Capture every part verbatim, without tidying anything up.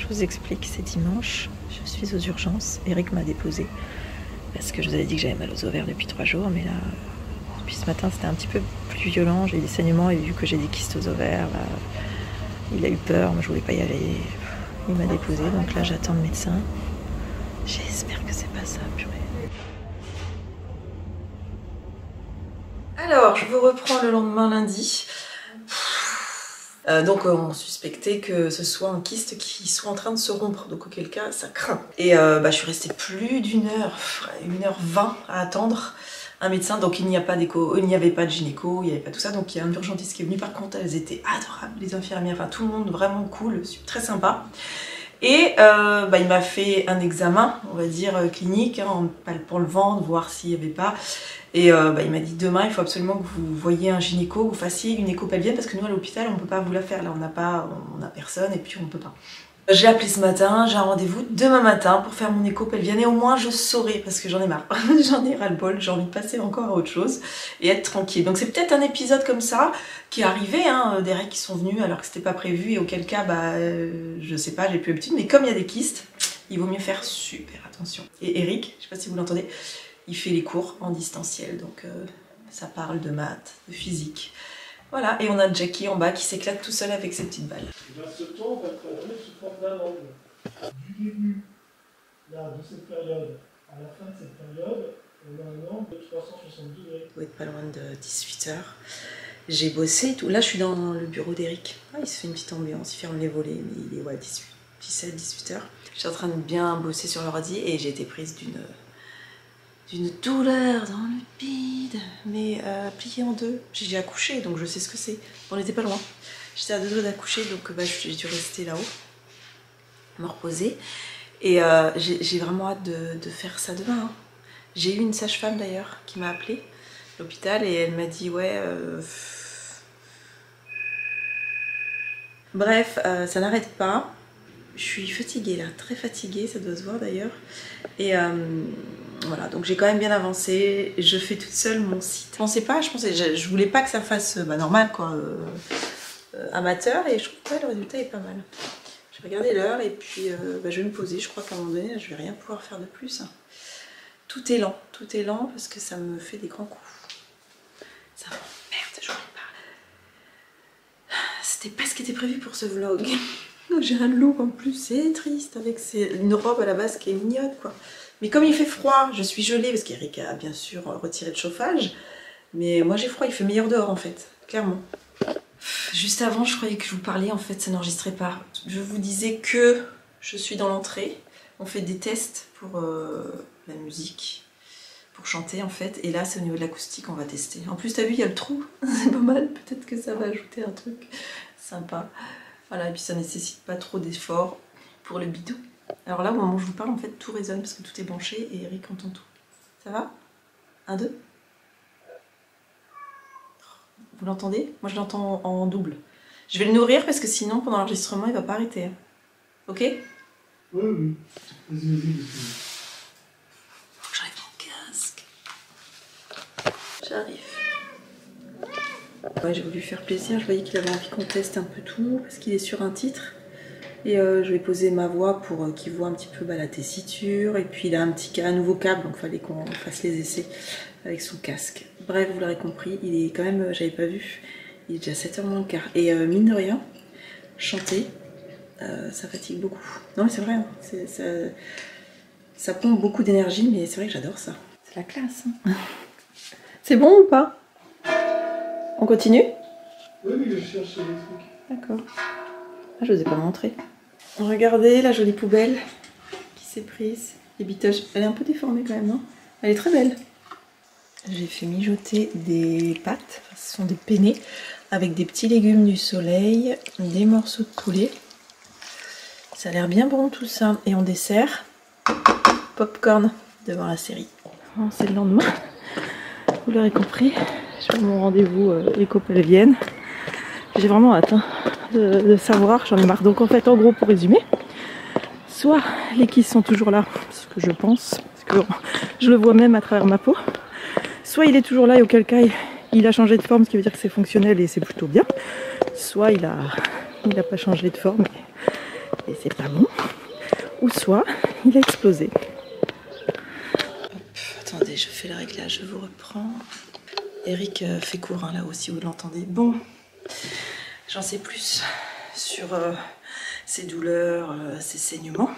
je vous explique, c'est dimanche, je suis aux urgences, Eric m'a déposée parce que je vous avais dit que j'avais mal aux ovaires depuis trois jours, mais là, depuis ce matin c'était un petit peu plus violent, j'ai eu des saignements et vu que j'ai des kystes aux ovaires, là, il a eu peur, moi je voulais pas y aller, il m'a déposée, donc là j'attends le médecin, j'espère que c'est pas ça, purée. Alors, je vous reprends le lendemain lundi. Euh, donc on suspectait que ce soit un kyste qui soit en train de se rompre, donc auquel cas ça craint. Et euh, bah, je suis restée plus d'une heure, une heure vingt à attendre un médecin, donc il n'y a pas d'écho, il n'y avait pas de gynéco, il n'y avait pas tout ça, donc il y a un urgentiste qui est venu. Par contre elles étaient adorables, les infirmières, enfin tout le monde vraiment cool, très sympa. Et euh, bah, il m'a fait un examen, on va dire clinique, hein, en palpant le ventre, voir s'il n'y avait pas. Et euh, bah, il m'a dit demain il faut absolument que vous voyiez un gynéco, que vous fassiez une écho pelvienne parce que nous à l'hôpital on ne peut pas vous la faire, là on n'a pas, on n'a personne et puis on ne peut pas. J'ai appelé ce matin, j'ai un rendez-vous demain matin pour faire mon écho pelvienne et au moins je saurai parce que j'en ai marre, j'en ai ras le bol, j'ai envie de passer encore à autre chose et être tranquille. Donc c'est peut-être un épisode comme ça qui est arrivé, hein, des règles qui sont venues alors que c'était pas prévu et auquel cas bah euh, je sais pas, j'ai plus l'habitude, mais comme il y a des kystes, il vaut mieux faire super attention. Et Eric, je sais pas si vous l'entendez, il fait les cours en distanciel, donc euh, ça parle de maths, de physique. Voilà, et on a Jackie en bas qui s'éclate tout seul avec ses petites balles. Et bien, ce temps va être donné sous forme d'un angle. Du début là, de cette période à la fin de cette période, on a un angle de trois cent soixante degrés. Vous êtes pas loin de dix-huit heures. J'ai bossé et tout. Là, je suis dans le bureau d'Eric. Ah, il se fait une petite ambiance, il ferme les volets, mais il est ouais, dix-huit, dix-sept, dix-huit heures. Je suis en train de bien bosser sur l'ordi et j'ai été prise d'une... d'une douleur dans le bide, mais euh, pliée en deux. J'ai accouché, donc je sais ce que c'est. On n'était pas loin. J'étais à deux doigts d'accoucher, donc bah, j'ai dû rester là-haut, me reposer. Et euh, j'ai vraiment hâte de, de faire ça demain. Hein. J'ai eu une sage-femme d'ailleurs qui m'a appelée à l'hôpital et elle m'a dit ouais... Euh... Bref, euh, ça n'arrête pas. Je suis fatiguée là, très fatiguée, ça doit se voir d'ailleurs. Et euh, voilà, donc j'ai quand même bien avancé. Je fais toute seule mon site. Je pensais pas, je pensais, je, je voulais pas que ça fasse bah, normal quoi, euh, euh, amateur. Et je trouve que ouais, le résultat est pas mal. Je vais regarder l'heure et puis euh, bah, je vais me poser. Je crois qu'à un moment donné, là, je vais rien pouvoir faire de plus. Tout est lent, tout est lent parce que ça me fait des grands coups. Ça merde, je voulais pas. C'était pas ce qui était prévu pour ce vlog. J'ai un look en plus, c'est triste avec ces... une robe à la base qui est mignonne quoi. Mais comme il fait froid, je suis gelée parce qu'Eric a bien sûr retiré le chauffage. Mais moi j'ai froid, il fait meilleur dehors en fait, clairement. Juste avant je croyais que je vous parlais, en fait ça n'enregistrait pas. Je vous disais que je suis dans l'entrée. On fait des tests pour euh, la musique, pour chanter en fait. Et là c'est au niveau de l'acoustique, on va tester. En plus t'as vu il y a le trou, c'est pas mal, peut-être que ça va ajouter un truc sympa. Voilà, et puis ça nécessite pas trop d'efforts pour le bidou. Alors là, au moment où je vous parle, en fait, tout résonne parce que tout est branché et Eric entend tout. Ça va? Un, deux? Vous l'entendez? Moi, je l'entends en double. Je vais le nourrir parce que sinon, pendant l'enregistrement, il va pas arrêter. Ok? Oui, oui. Vas-y, vas-y, vas-y. Faut que j'enlève mon casque. J'arrive. Ouais, j'ai voulu faire plaisir, je voyais qu'il avait envie qu'on teste un peu tout, parce qu'il est sur un titre. Et euh, je vais poser ma voix pour euh, qu'il voit un petit peu bah, la tessiture. Et puis il a un petit un nouveau câble, donc il fallait qu'on fasse les essais avec son casque. Bref, vous l'aurez compris, il est quand même, euh, j'avais pas vu, il est déjà sept heures moins le quart. Et euh, mine de rien, chanter, euh, ça fatigue beaucoup. Non mais c'est vrai, hein, ça, ça pompe beaucoup d'énergie, mais c'est vrai que j'adore ça. C'est la classe. Hein. C'est bon ou pas? On continue? Oui, oui, je cherche les trucs. D'accord. Ah, je vous ai pas montré. Regardez la jolie poubelle qui s'est prise. Les bitoches. Elle est un peu déformée quand même, non? Elle est très belle. J'ai fait mijoter des pâtes. Enfin, ce sont des penne avec des petits légumes du soleil, des morceaux de poulet. Ça a l'air bien bon tout ça. Et en dessert, popcorn devant la série. Oh, c'est le lendemain. Vous l'aurez compris. Je fais mon rendez-vous euh, éco-pelvienne. J'ai vraiment hâte hein, de, de savoir, j'en ai marre. Donc en fait, en gros, pour résumer, soit les kystes sont toujours là, ce que je pense, parce que bon, je le vois même à travers ma peau, soit il est toujours là et auquel cas il a changé de forme, ce qui veut dire que c'est fonctionnel et c'est plutôt bien, soit il a, il a pas changé de forme et c'est pas bon, ou soit il a explosé. Hop, attendez, je fais le réglage, je vous reprends. Eric euh, fait court hein, là-haut si vous l'entendez. Bon, j'en sais plus sur euh, ces douleurs, euh, ces saignements.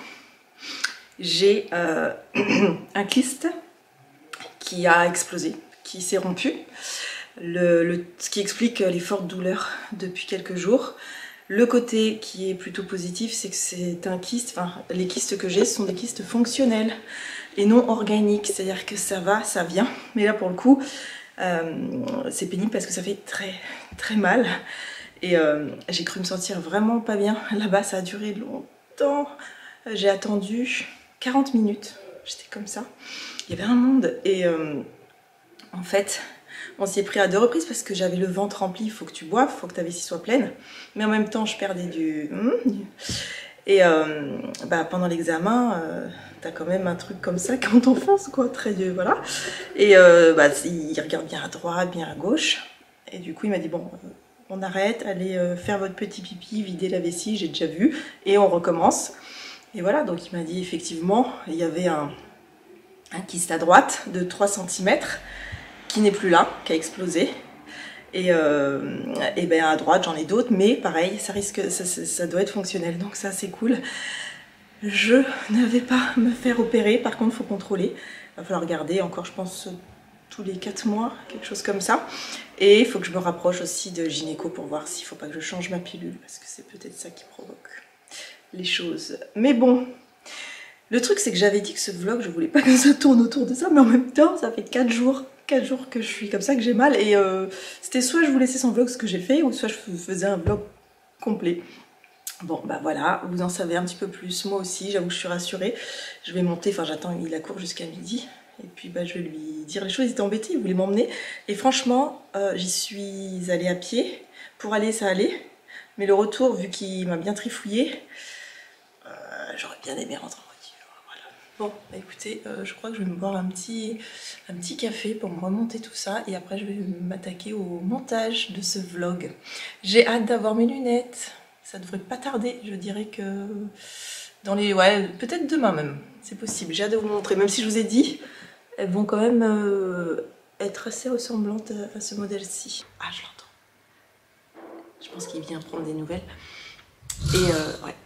J'ai euh, un kyste qui a explosé, qui s'est rompu, le, le, ce qui explique les fortes douleurs depuis quelques jours. Le côté qui est plutôt positif, c'est que c'est un kyste, enfin les kystes que j'ai sont des kystes fonctionnels et non organiques, c'est-à-dire que ça va, ça vient, mais là pour le coup, euh, c'est pénible parce que ça fait très très mal et euh, j'ai cru me sentir vraiment pas bien. Là-bas ça a duré longtemps, j'ai attendu quarante minutes, j'étais comme ça, il y avait un monde et euh, en fait on s'y est pris à deux reprises parce que j'avais le ventre rempli, il faut que tu boives, il faut que ta vessie soit pleine, mais en même temps je perdais du... Et euh, bah, pendant l'examen, euh, t'as quand même un truc comme ça quand on fonce, quoi, très... voilà. Et euh, bah, il regarde bien à droite, bien à gauche, et du coup il m'a dit bon, on arrête, allez euh, faire votre petit pipi, vider la vessie, j'ai déjà vu, et on recommence. Et voilà, donc il m'a dit effectivement, il y avait un, un kyste à droite de trois centimètres, qui n'est plus là, qui a explosé. Et, euh, et ben à droite j'en ai d'autres, mais pareil, ça risque, ça, ça, ça doit être fonctionnel, donc ça c'est cool. Je ne vais pas me faire opérer, par contre il faut contrôler. Il va falloir regarder encore, je pense, tous les quatre mois, quelque chose comme ça. Et il faut que je me rapproche aussi de gynéco pour voir s'il ne faut pas que je change ma pilule, parce que c'est peut-être ça qui provoque les choses. Mais bon, le truc c'est que j'avais dit que ce vlog, je voulais pas que ça tourne autour de ça, mais en même temps, ça fait quatre jours. quatre jours que je suis comme ça, que j'ai mal, et euh, c'était soit je vous laissais sans vlog ce que j'ai fait, ou soit je faisais un vlog complet. Bon bah voilà, vous en savez un petit peu plus, moi aussi, j'avoue que je suis rassurée. Je vais monter, enfin j'attends, il a cours jusqu'à midi, et puis bah je vais lui dire les choses, il était embêté, il voulait m'emmener, et franchement, euh, j'y suis allée à pied, pour aller ça allait, mais le retour, vu qu'il m'a bien trifouillé, euh, j'aurais bien aimé rentrer. Bon, bah écoutez, euh, je crois que je vais me boire un petit, un petit café pour me remonter tout ça et après je vais m'attaquer au montage de ce vlog. J'ai hâte d'avoir mes lunettes, ça devrait pas tarder, je dirais que dans les... ouais, peut-être demain même, c'est possible. J'ai hâte de vous montrer, même si je vous ai dit, elles vont quand même euh, être assez ressemblantes à, à ce modèle-ci. Ah, je l'entends. Je pense qu'il vient prendre des nouvelles. Et euh, ouais.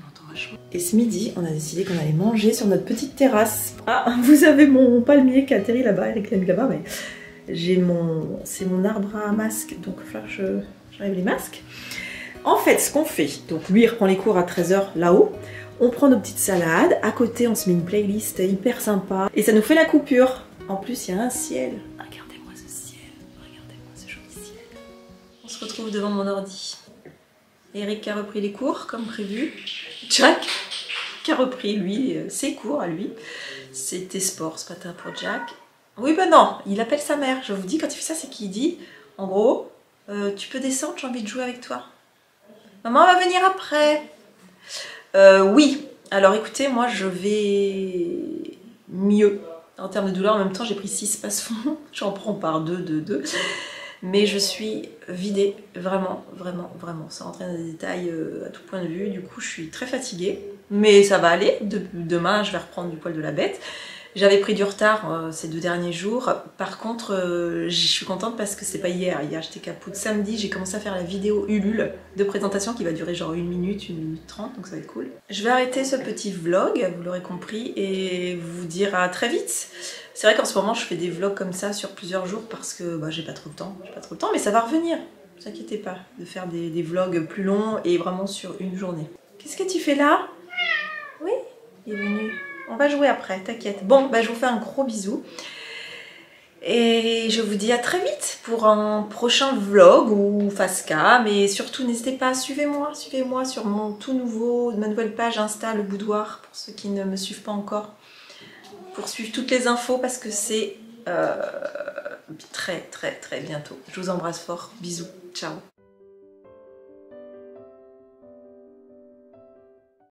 Et ce midi, on a décidé qu'on allait manger sur notre petite terrasse. Ah, vous avez mon palmier qui a atterri là-bas, Eric l'a mis là-bas, mais j'ai mon... c'est mon arbre à masque, donc il va falloir que j'enlève les masques. En fait, ce qu'on fait, donc lui il reprend les cours à treize heures là-haut, on prend nos petites salades, à côté on se met une playlist hyper sympa, et ça nous fait la coupure. En plus, il y a un ciel. Regardez-moi ce ciel, regardez-moi ce joli ciel. On se retrouve devant mon ordi. Eric a repris les cours comme prévu. Jack qui a repris lui ses cours à lui. C'était sport ce matin pour Jack. Oui ben non, il appelle sa mère. Je vous dis, quand il fait ça, c'est qu'il dit en gros, euh, tu peux descendre, j'ai envie de jouer avec toi. Maman va venir après. Euh, oui, alors écoutez, moi je vais mieux. En termes de douleur, en même temps j'ai pris six passe-fonds. J'en prends par deux, deux, deux. Mais je suis vidée, vraiment, vraiment, vraiment, sans rentrer dans des détails euh, à tout point de vue. Du coup, je suis très fatiguée, mais ça va aller. De, demain, je vais reprendre du poil de la bête. J'avais pris du retard euh, ces deux derniers jours. Par contre, euh, je suis contente parce que c'est pas hier. Hier, j'étais capoute. Samedi, j'ai commencé à faire la vidéo Ulule de présentation qui va durer genre une minute, une minute trente, donc ça va être cool. Je vais arrêter ce petit vlog, vous l'aurez compris, et vous dire à très vite. C'est vrai qu'en ce moment je fais des vlogs comme ça sur plusieurs jours parce que bah, j'ai pas trop le temps, j'ai pas trop le temps, mais ça va revenir, ne vous inquiétez pas, de faire des, des vlogs plus longs et vraiment sur une journée. Qu'est-ce que tu fais là? Oui, il est venu. On va jouer après, t'inquiète. Bon, bah, je vous fais un gros bisou. Et je vous dis à très vite pour un prochain vlog ou face cam. Et surtout, n'hésitez pas, suivez-moi, suivez-moi sur mon tout nouveau, ma nouvelle page Insta, le boudoir, pour ceux qui ne me suivent pas encore. Pour suivre toutes les infos parce que c'est euh, très très très bientôt. Je vous embrasse fort. Bisous. Ciao.